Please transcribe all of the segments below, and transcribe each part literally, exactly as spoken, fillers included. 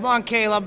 Come on, Caleb.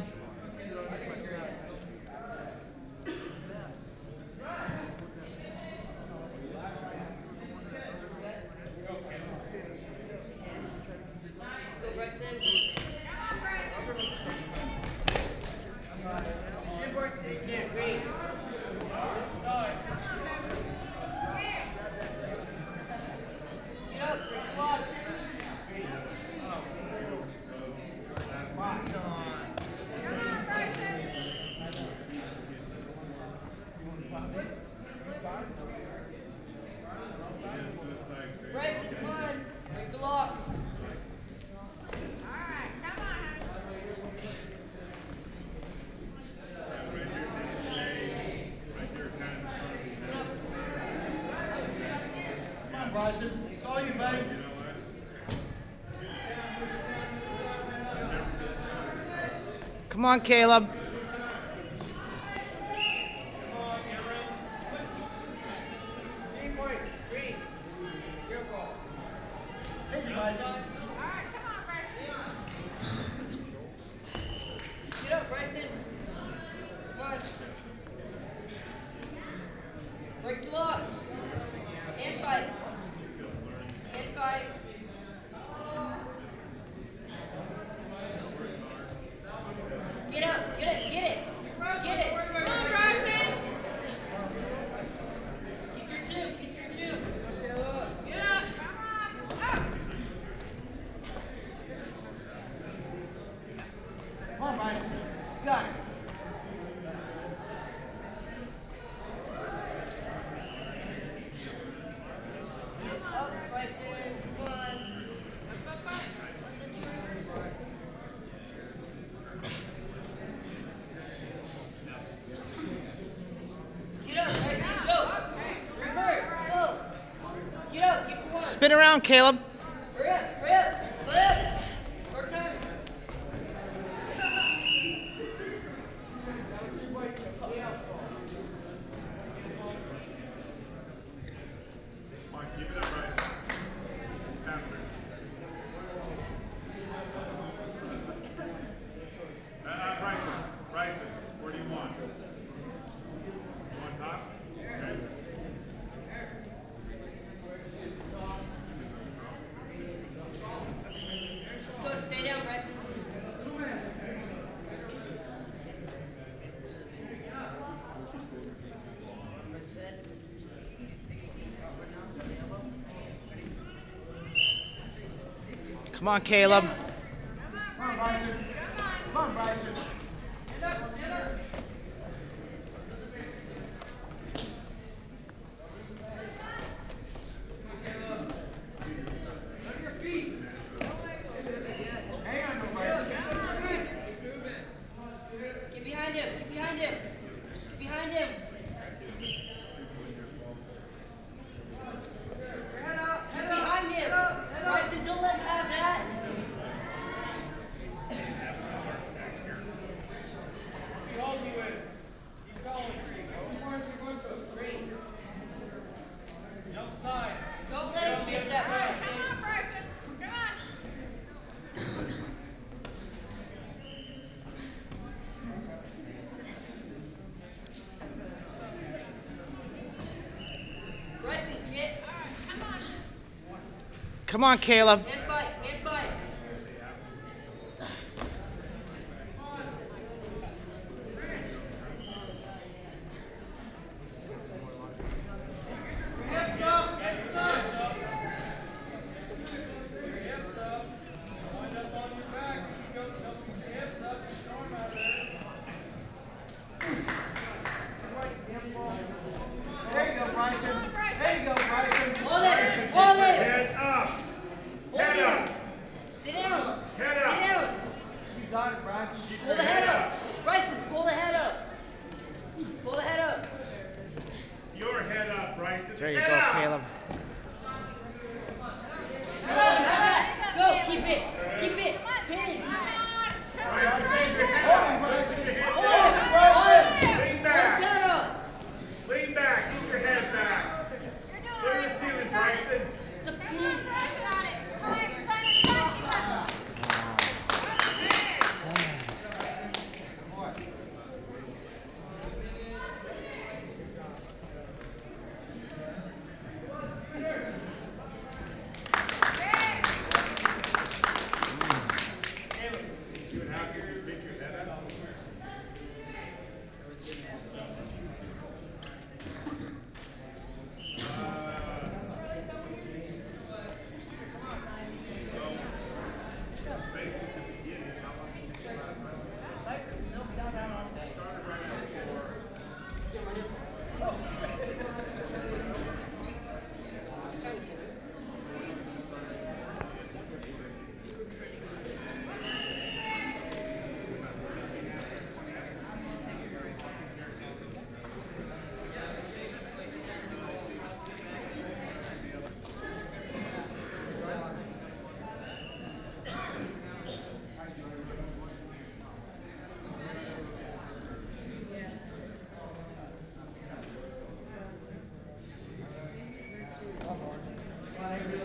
Bryson, it's all you, buddy. Come on, Caleb. Get up, Bryson. Come on. Break the lock. And fight. And fight. Get up. Get it. Get it. Get it. Come on, Bryson. Get your two. Get your two. Get up. Come on, Bryson. Got it. Up, Bryson. Come on. Get up, Bryson. Go. Reverse. Go. Get up. Get your one. Spin around, Caleb. Hurry up. Hurry up. Put up. Short time. Keep it up right. Faster. Uh, Bryson. Bryson. Where do you want? You want top? Okay. Let's go. Stay down, Bryson. Come on, Caleb. Come on, Bryson. Come on, Bryson. Hang on, Bryson. Get behind him. Get behind him. Get behind him. Get behind him. Bryson, don't let him have that. Don't let him get that, Bryson. Bryson, get. Come on, Caleb. Hand fight. Hand fight. There you go, Bryson. There you go, Bryson. Hold it. Hold it. Head up. Hold Head it. on, everybody